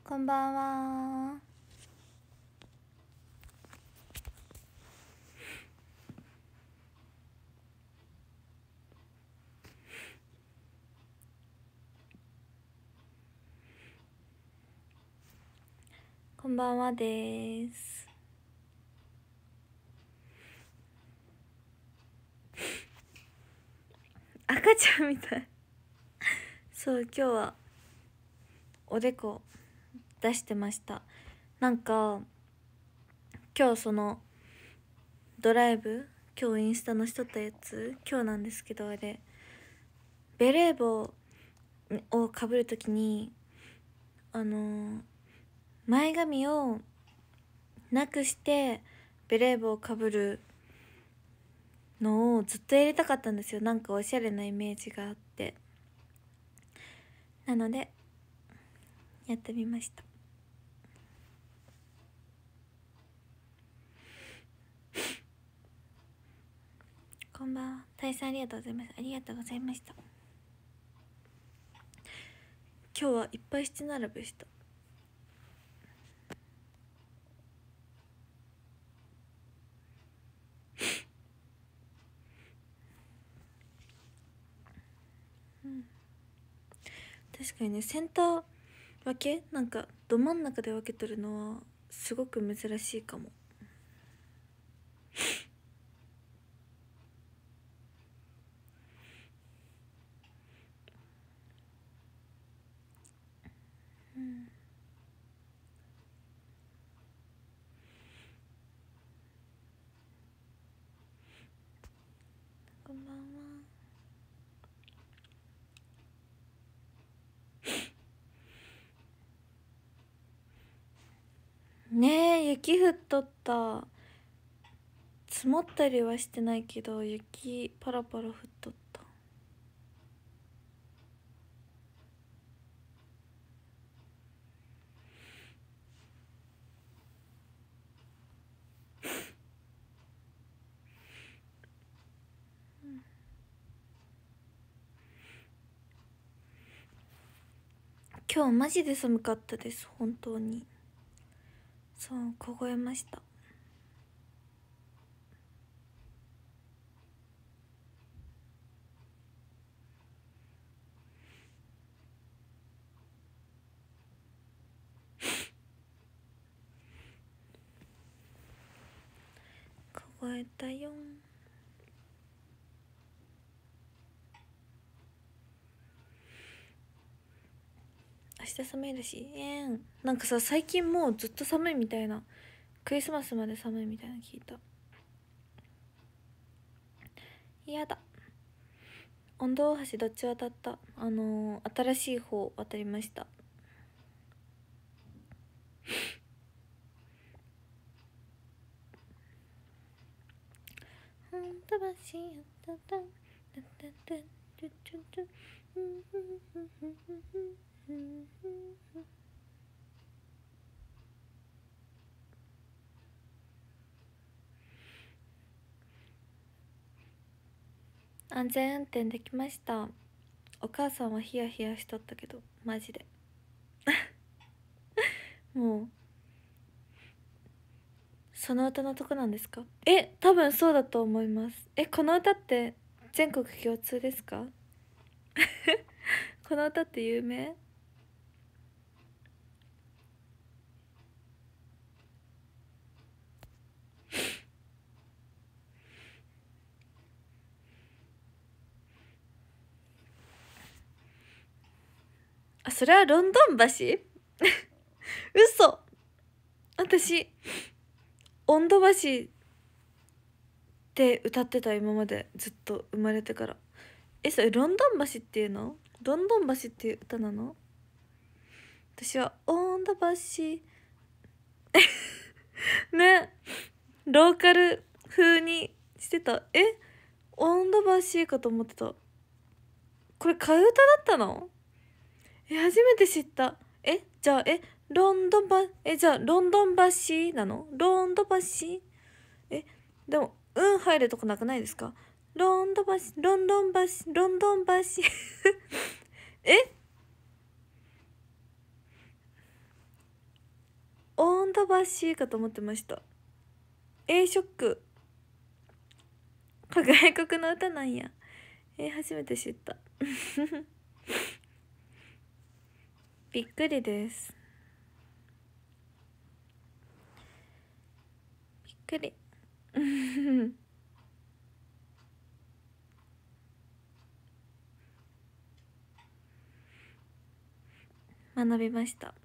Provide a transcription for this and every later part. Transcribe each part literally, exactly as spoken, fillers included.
こんばんは。こんばんはです。赤ちゃんみたい。そう、今日はおでこ出してました。なんか今日そのドライブ、今日インスタのしとったやつ、今日なんですけど、あれベレー帽をかぶるときにあのー、前髪をなくしてベレー帽をかぶるのをずっとやりたかったんですよ。なんかおしゃれなイメージがあって、なのでやってみました。こんばんは。大さんありがとうございます。ありがとうございました。今日はいっぱい七並べした。うん、確かにね、センター分け、なんかど真ん中で分けてるのはすごく珍しいかも。うん、こんばんは。ねえ、雪降っとった。積もったりはしてないけど雪パラパラ降っとった。うん、今日マジで寒かったです。本当に。そう、凍えました。凍えたよ。明日寒いらしい。えーん、なんかさ、最近もうずっと寒いみたいな、クリスマスまで寒いみたいな聞いた。やだ。温度大橋どっち渡った？あのー、新しい方渡りました。本当橋やったたたたたちょちょちょ安全運転できました。お母さんはヒヤヒヤしとったけど、マジでもうその歌のとこなんですか？え、多分そうだと思います。え、この歌って全国共通ですか？この歌って有名？あ、それはロンドン橋嘘。私温度橋って歌ってた、今までずっと生まれてから。え、それロンドン橋っていうの？ロンドン橋っていう歌なの？私は温度橋ね、ローカル風にしてた。え、温度橋かと思ってた。これ替え歌だったの？え、初めて知った。え、じゃあ、え、ロンドン橋、え、じゃあロンドン橋なの？ロンドン橋。え、でもうん入るとこなくないですか？ロンドン橋、ロンドン橋、ロンドン橋え、 オンダバシーかと思ってました。えー、ショック。これ外国の歌なんや。えー、初めて知ったびっくりです。びっくり学びました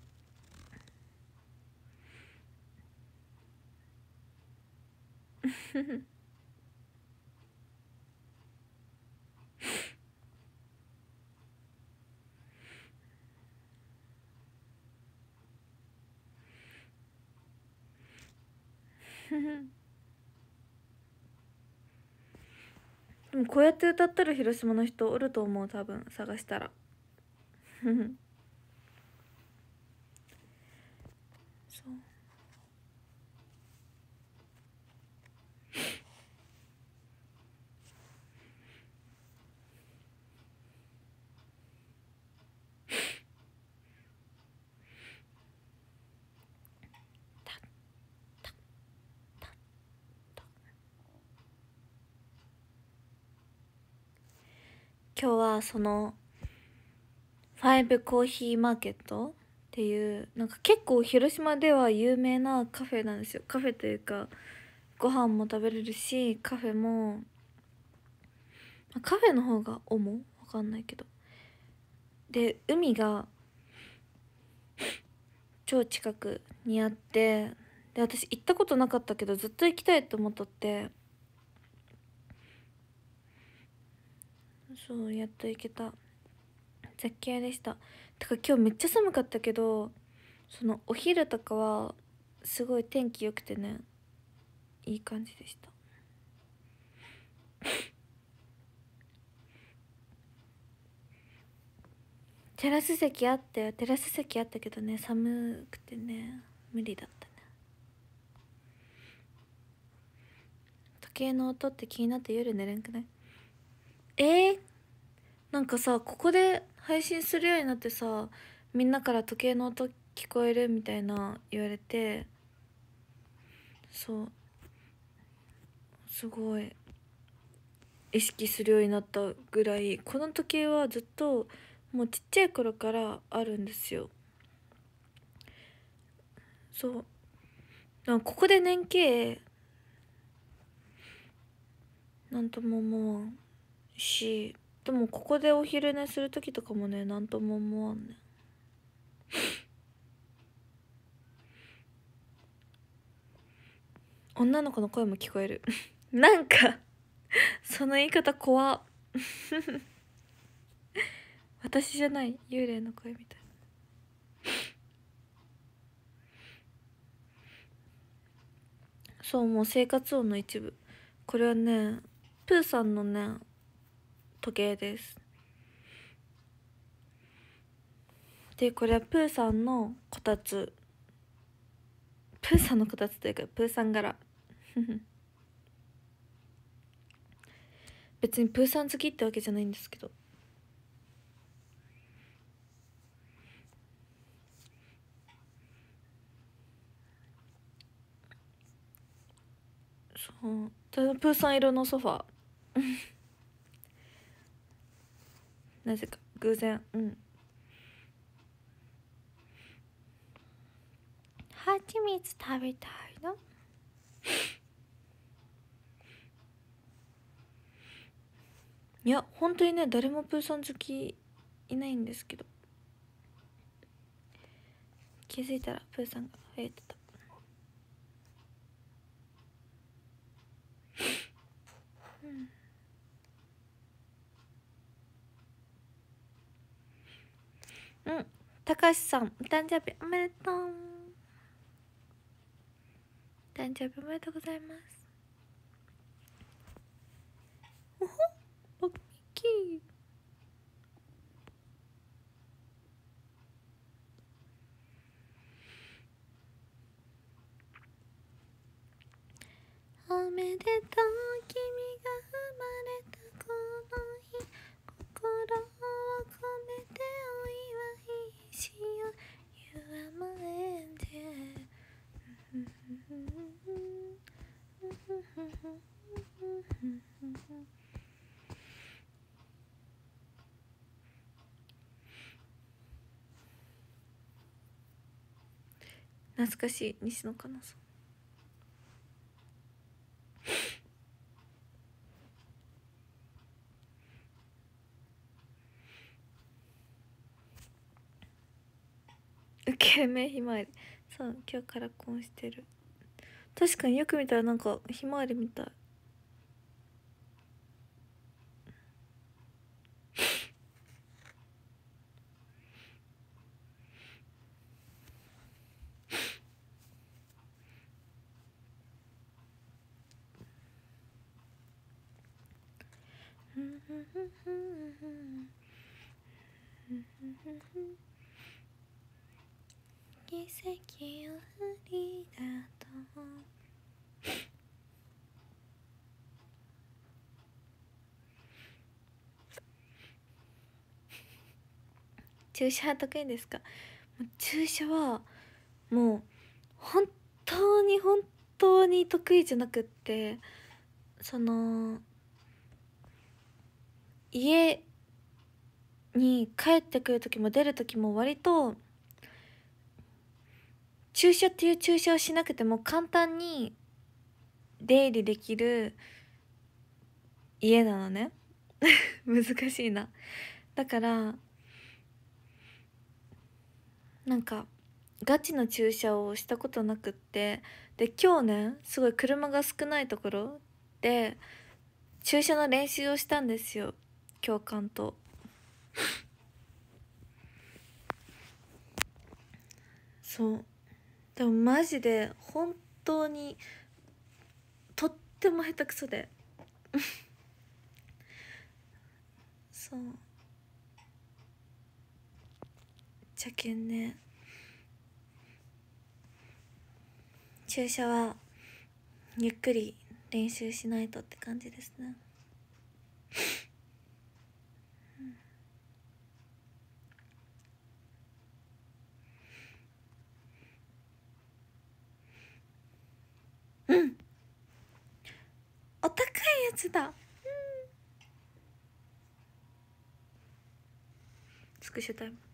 でもこうやって歌ってる広島の人おると思う、多分探したらそう今日はそのファイブコーヒーマーケットっていうなんか結構広島では有名なカフェなんですよ。カフェというかご飯も食べれるし、カフェもカフェの方が主わかんないけど、で海が超近くにあって、で私行ったことなかったけどずっと行きたいと思っとって、そうやっと行けた。絶景でした。てか今日めっちゃ寒かったけど、そのお昼とかはすごい天気良くてね、いい感じでした。テラス席あってテラス席あったけどね、寒くてね無理だったね。時計の音って気になって夜寝れんくない？えー、なんかさ、ここで配信するようになってさ、みんなから時計の音聞こえるみたいな言われて、そうすごい意識するようになったぐらい、この時計はずっともうちっちゃい頃からあるんですよ。そうなんかここで年計なんとも思わんし、でもここでお昼寝する時とかもね、なんとも思わんね。女の子の声も聞こえるなんかその言い方怖っ私じゃない、幽霊の声みたい。そう、もう生活音の一部。これはねプーさんのね時計です。でこれはプーさんのこたつ、プーさんのこたつというかプーさん柄別にプーさん好きってわけじゃないんですけど、そうただプーさん色のソファーなぜか偶然。うんはちみつ食べたいのいや本当にね、誰もプーさん好きいないんですけど、気づいたらプーさんが増えてた。うん、たかしさんお誕生日おめでとう。お誕生日おめでとうございます。おほおっきい。おめでとう、君が生まれたこの日、心を込めてお祝いしよう。 You are my angel 懐かしい西野カナさん。ウケるめひまわり。そう、今日から婚してる。確かによく見たらなんかひまわりみたい。奇跡をありがとう。注射得意ですか？注射はもう本当に本当に得意じゃなくって、その家に帰ってくる時も出る時も割と注射っていう注射をしなくても簡単に出入りできる家なのね難しいな。だからなんかガチの駐車をしたことなくって、で今日ねすごい車が少ないところで駐車の練習をしたんですよ、教官と。そうでもマジで本当にとっても下手くそでそうじゃけんね、注射はゆっくり練習しないとって感じですね。うん、お高いやつだ。うん、スクショタイム。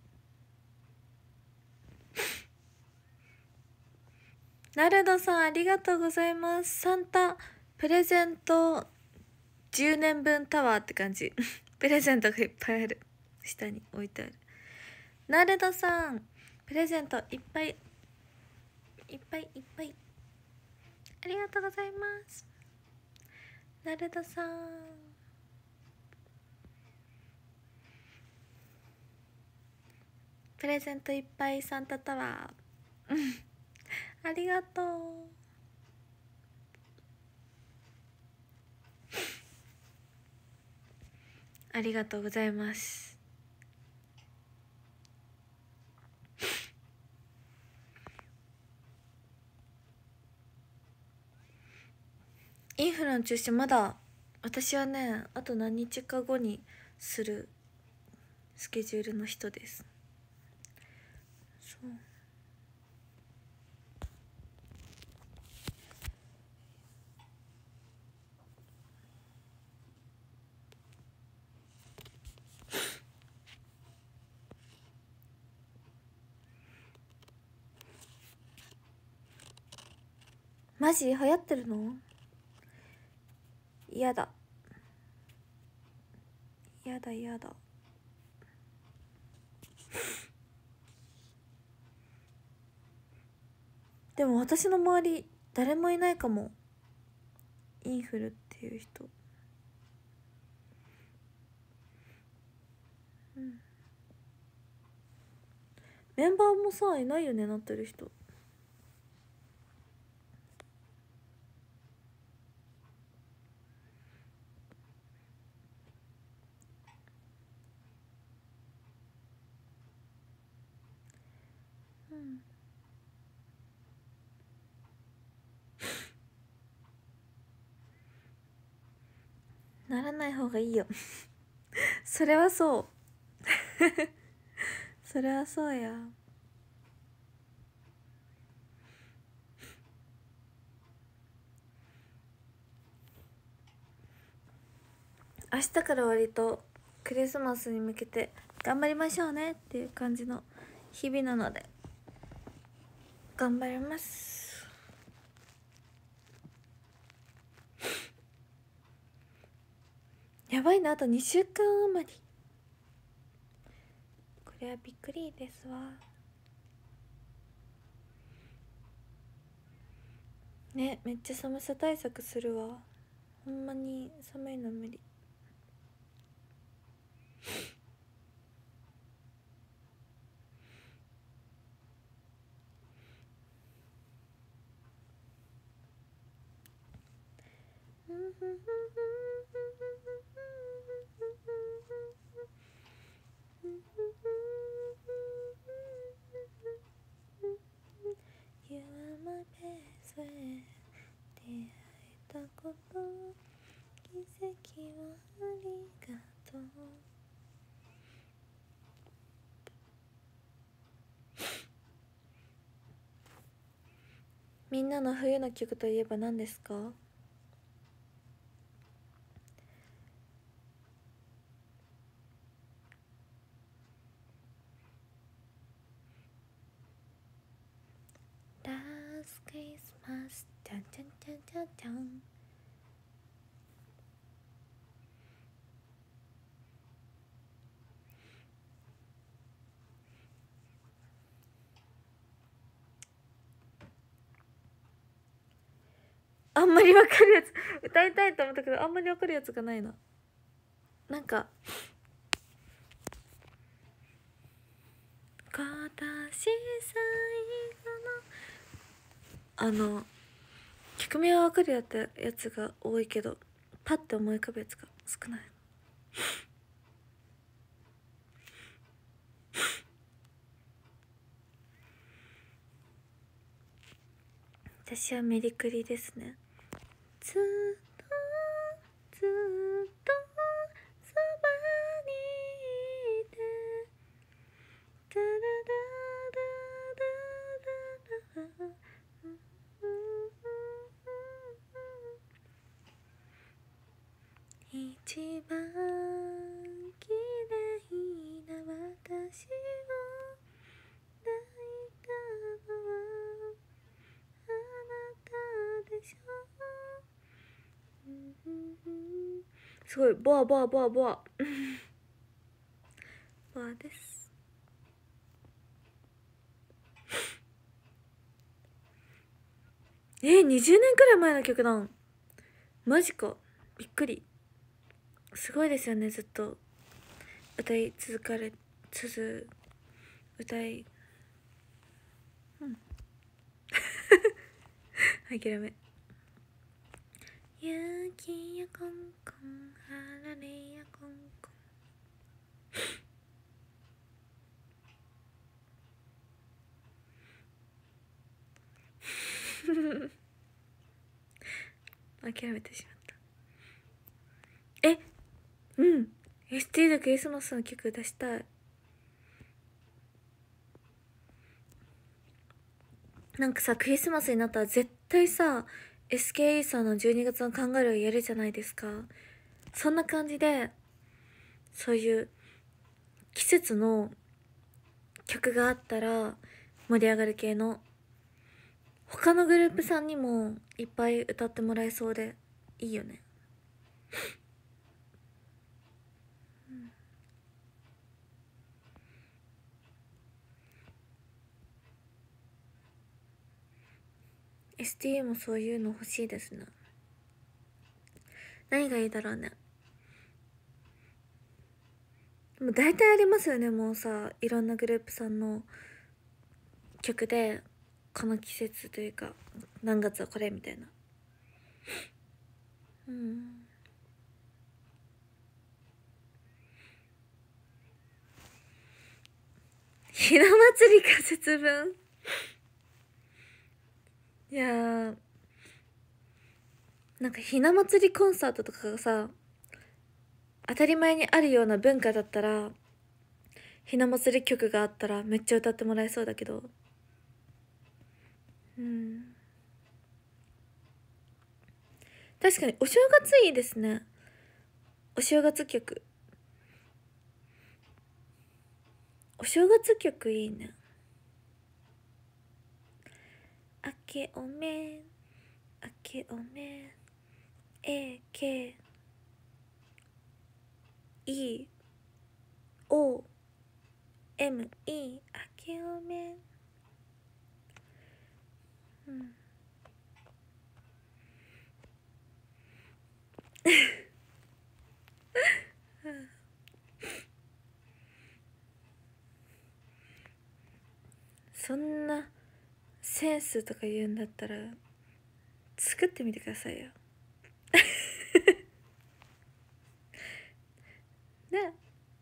ナルドさんありがとうございます。サンタプレゼントじゅうねんぶんタワーって感じプレゼントがいっぱいある、下に置いてある。ナルドさんプレゼントいっぱいいっぱいいっぱいありがとうございます。ナルドさんプレゼントいっぱい、サンタタワーありがとう。ありがとうございます。インフルの注射まだ私はねあと何日か後にするスケジュールの人です。そうマジ流行ってるの？やだやだやだでも私の周り誰もいないかも、インフルっていう人。うん、メンバーもさいないよね、なってる人。うん、ならない方がいいよそれはそうそれはそうや。明日から割とクリスマスに向けて頑張りましょうねっていう感じの日々なので、 頑張ります。やばいな、あとにしゅうかん余り。これはびっくりですわね。めっちゃ寒さ対策するわ。ほんまに寒いの無理。You are my best friend 出会えたこと奇跡をありがとう。みんなの冬の曲といえば何ですか？ラスクリスマスチャンチャンチャンチャンチャン。あんまりわかるやつ歌いたいと思ったけど、あんまりわかるやつがないな。なんか今年最後のあの曲名はわかるやったやつが多いけど、パッて思い浮かぶやつが少ない。私はメリクリですね。ずっとずっとそばにいてダラダダダダダ一番綺麗な私を抱いたのはあなたでしょ。すごいボアボアボアボアボアです。えー、にじゅうねんくらい前の曲なん？マジか、びっくり。すごいですよね。ずっと歌い続かれ続歌いうん諦め。雪やコンコンあられやコンコン諦めてしまった。えうん エスティー でクリスマスの曲出したい。なんかさ、クリスマスになったら絶対さ エスケーイー さんのじゅうにがつのカンガルーやるじゃないですか。そんな感じでそういう季節の曲があったら盛り上がる系の他のグループさんにもいっぱい歌ってもらえそうでいいよね。うん、エスティー もそういうの欲しいですね。何がいいだろうね。でも大体ありますよね。もうさ、いろんなグループさんの曲でこの季節というか何月はこれみたいな。うん、ひな祭りか節分。いやーなんかひな祭りコンサートとかがさ当たり前にあるような文化だったら、ひな祭り曲があったらめっちゃ歌ってもらえそうだけど、うん確かにお正月いいですね。お正月曲お正月曲いいね。 けおめあけおめ A K E O M E あけおめ。うんそんなセンスとか言うんだったら作ってみてくださいよね。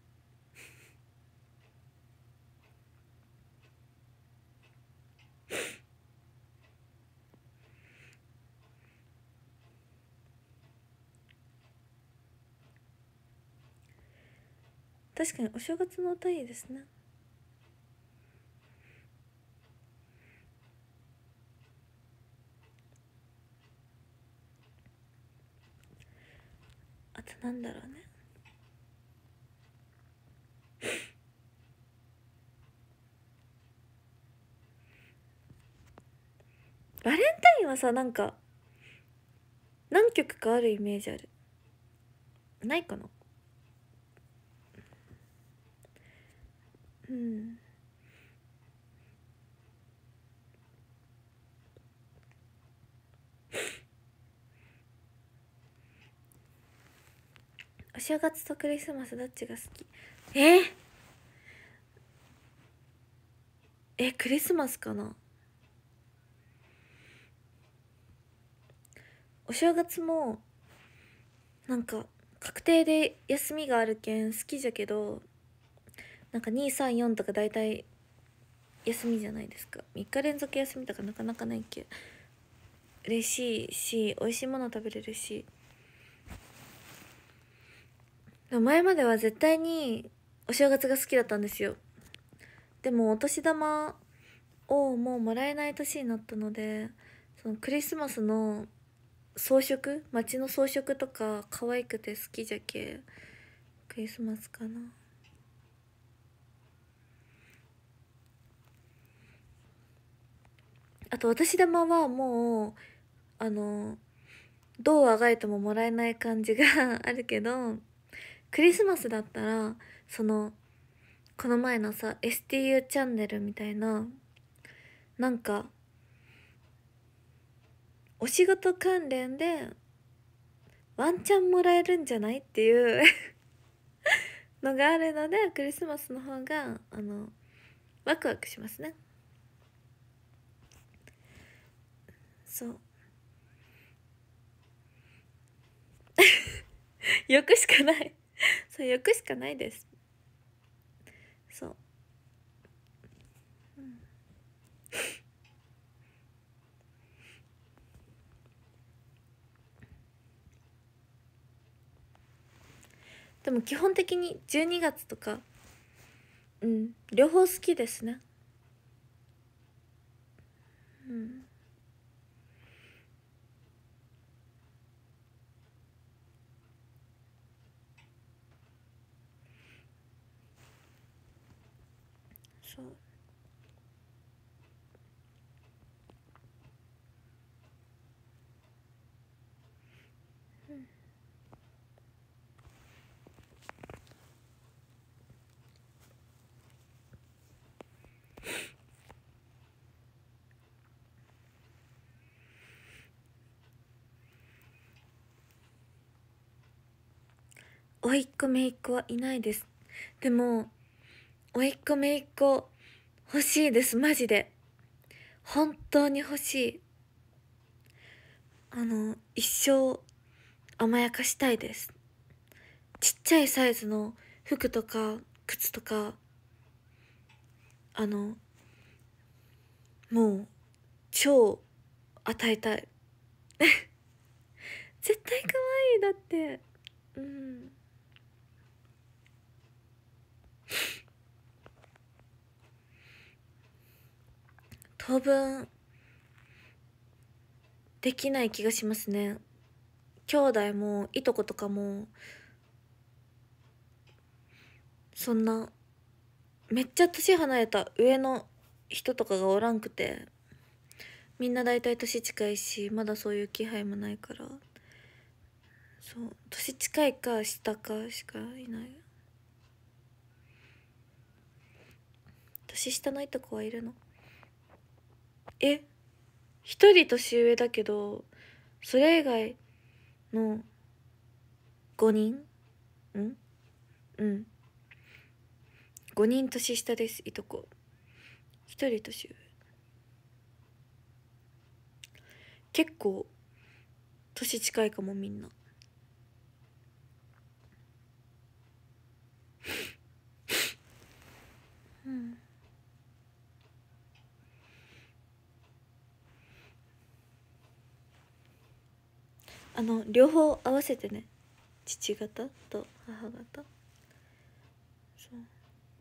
確かにお正月の歌いいですね。あとなんだろうね。バレンタインはさ、なんか何曲かあるイメージある。ないかな。うん。お正月とクリスマスどっちが好き？ええクリスマスかな。お正月もなんか確定で休みがあるけん好きじゃけど、なんかにさんよんとか大体休みじゃないですか。みっか連続休みとかなかなかないけん嬉しいし、美味しいもの食べれるし。でも前までは絶対にお正月が好きだったんですよ。でもお年玉をもうもらえない年になったので、そのクリスマスの装飾、街の装飾とか可愛くて好きじゃけクリスマスかな。あとお年玉はもうあのどうあがいてももらえない感じがあるけど、クリスマスだったらそのこの前のさ エスティーユー チャンネルみたいな、なんかお仕事関連でワンチャンもらえるんじゃないっていうのがあるので、クリスマスの方があのワクワクしますね。そう欲しかないそう欲しかないです。そう、うん、でも基本的にじゅうにがつとか、うん両方好きですね。うんそう。おいっ子めいっ子はいないです。でもおいっ子めいっ子欲しいです、マジで。本当に欲しい。あの一生甘やかしたいです。ちっちゃいサイズの服とか靴とか、あのもう超与えたい絶対可愛い。だってうん当分できない気がしますね。兄弟もいとことかもそんなめっちゃ年離れた上の人とかがおらんくて、 みんな大体年近いし、まだそういう気配もないから、そう、年近いか下かしかいない。年下のいとこはいるの？え、一人年上だけど、それ以外のごにん？んうんごにん年下です、いとこ。一人年上。結構年近いかも、みんな。うん、あの両方合わせてね、父方と母方。そう、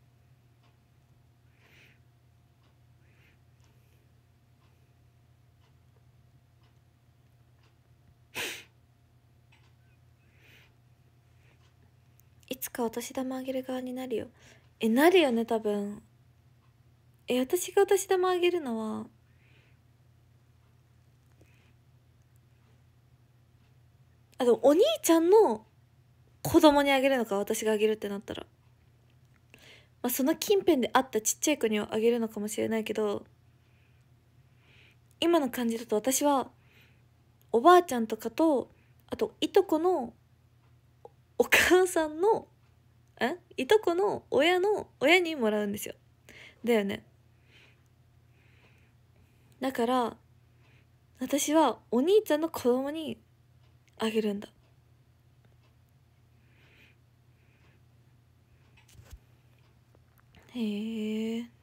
いつかお年玉あげる側になるよ。え、なるよね、多分。え、私がお年玉あげるのは、あのお兄ちゃんの子供にあげるのか、私があげるってなったら、まあ、その近辺で会ったちっちゃい子にはあげるのかもしれないけど、今の感じだと私はおばあちゃんとかと、あといとこのお母さんのえいとこの親の親にもらうんですよ。だよね。だから私はお兄ちゃんの子供にあげるんだ。へえ。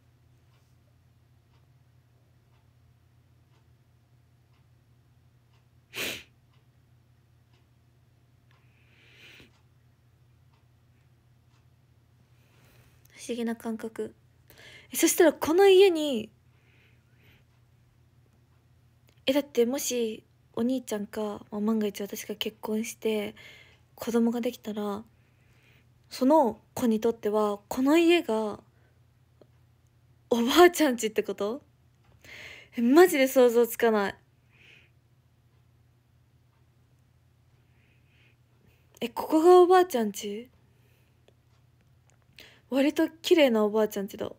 不思議な感覚。そしたらこの家に、えだってもしお兄ちゃんか、まあ、万が一私が結婚して子供ができたら、その子にとってはこの家がおばあちゃん家ってこと？えマジで想像つかない。えここがおばあちゃん家？割と綺麗なおばあちゃん家だ。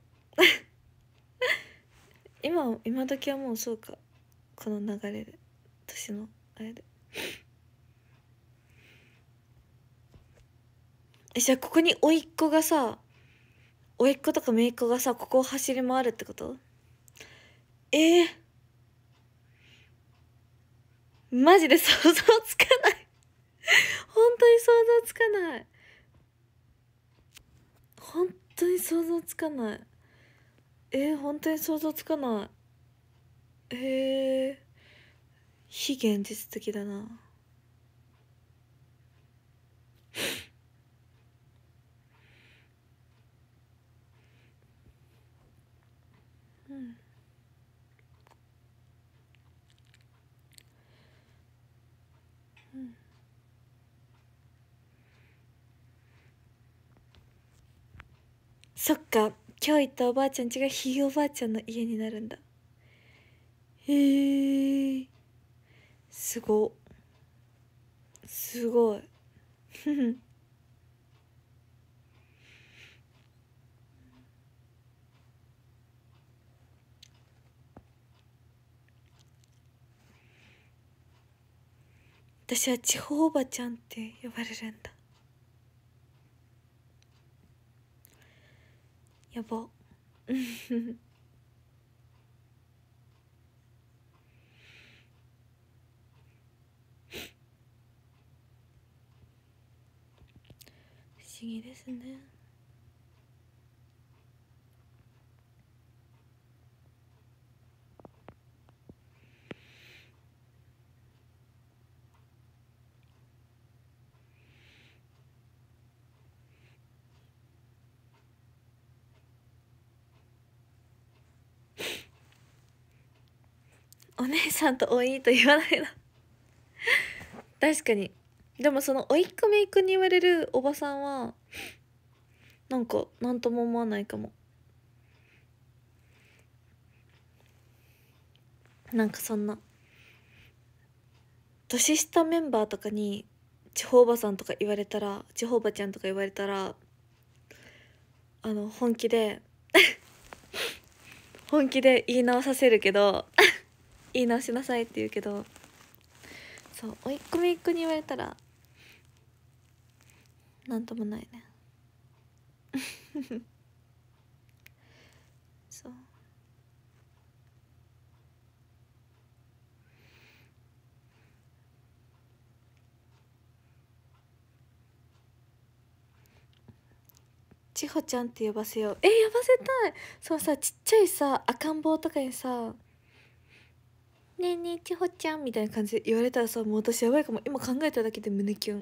今今時はもうそうか、この流れで、年のあれで。えじゃあここに甥っ子がさ、甥っ子とか姪っ子がさ、ここを走り回るってこと？えー、マジで想像つかない。本当に想像つかない。本当に想像つかない。えー、本当に想像つかない。えー、非現実的だな。うん、うん、そっか、今日行ったおばあちゃん家がひいおばあちゃんの家になるんだ。へえ、すごすごい。私は地方おばちゃんって呼ばれるんだ。やば。不思議ですね。お姉さんとおいと言わないな。確かに。でもそのおいっ子めいっ子に言われるおばさんはなんか何とも思わないかも。 なんかそんな年下メンバーとかに地方おばさんとか言われたら、地方おばちゃんとか言われたら、あの本気で本気で言い直させるけど言い直しなさいって言うけど、そう甥っ子姪っ子に言われたらなんともないねそう千穂ちゃんって呼ばせよう。え呼ばせたい。そうさ、ちっちゃいさ赤ん坊とかにさ「ねえねえ千穂ちゃん」みたいな感じで言われたらさ、もう私やばいかも。今考えただけで胸キュン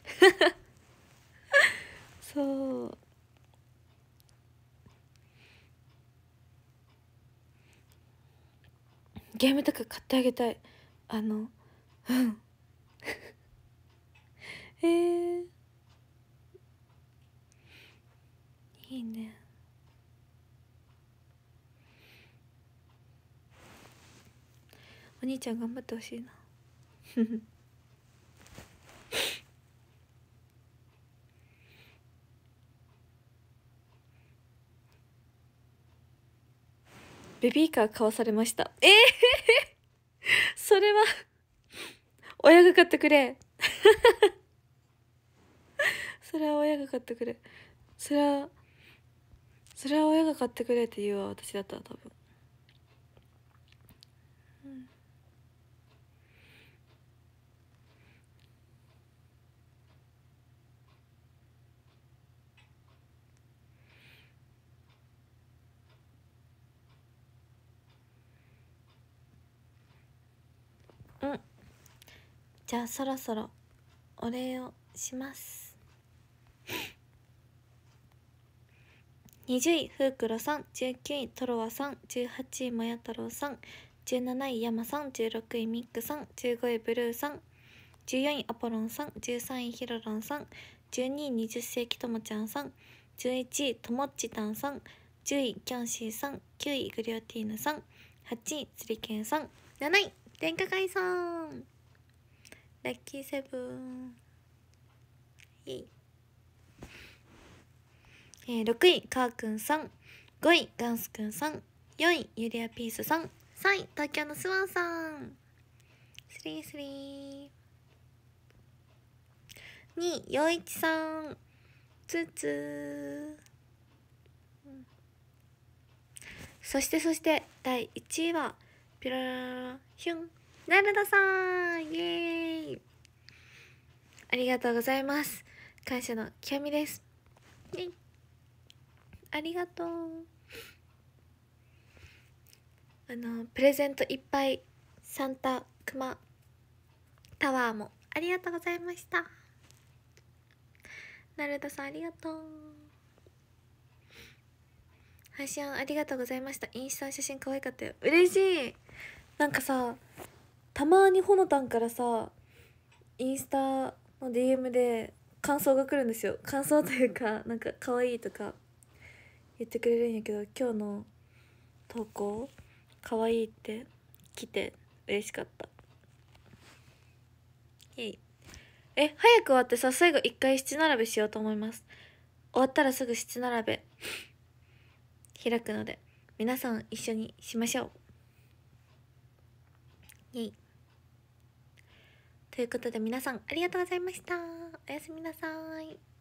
そうゲームとか買ってあげたい。あのうんえー、いいね。お兄ちゃん頑張ってほしいなベビーカー買わされました。えー、それは親が買ってくれそれは親が買ってくれ。それはそれは親が買ってくれって言うわ、私だったら多分。うん、うん、じゃあそろそろお礼をしますにじゅういふうくろさん、じゅうきゅういとろわさん、じゅうはちいもや太郎さん、じゅうなないやまさん、じゅうろくいミックさん、じゅうごいブルーさん、じゅうよんいアポロンさん、じゅうさんいひろろんさん、じゅうにいにじゅっ世紀ともちゃんさん、じゅういちいともっちたんさん、じゅういキョンシーさん、きゅういグリオティーヌさん、はちいつりけんさん、なない天下海さん、ラッキーセブン、イエイ、えー、ろくいかーくんさん、ごいガンスくんさん、よんいユリアピースさん、さんい東京のスワンさん、スリースリー、にいよういちさん、ツーツー、うん、そしてそしてだいいちいはピラララヒュンナルダさん、イエーイ、ありがとうございます。感謝の極みです。イエイ、ありがとう。あのプレゼントいっぱいサンタクマタワーもありがとうございました。ナルトさんありがとう。配信ありがとうございました。インスタの写真可愛かったよ。嬉しい。なんかさ、たまにほのたんからさインスタの ディーエム で感想が来るんですよ。感想というかなんか可愛いとか言ってくれるんやけど、今日の投稿可愛いって来て嬉しかった。イエイ。え早く終わってさ、最後一回七並べしようと思います。終わったらすぐ七並べ開くので皆さん一緒にしましょう。イエイ。ということで皆さんありがとうございました。おやすみなさい。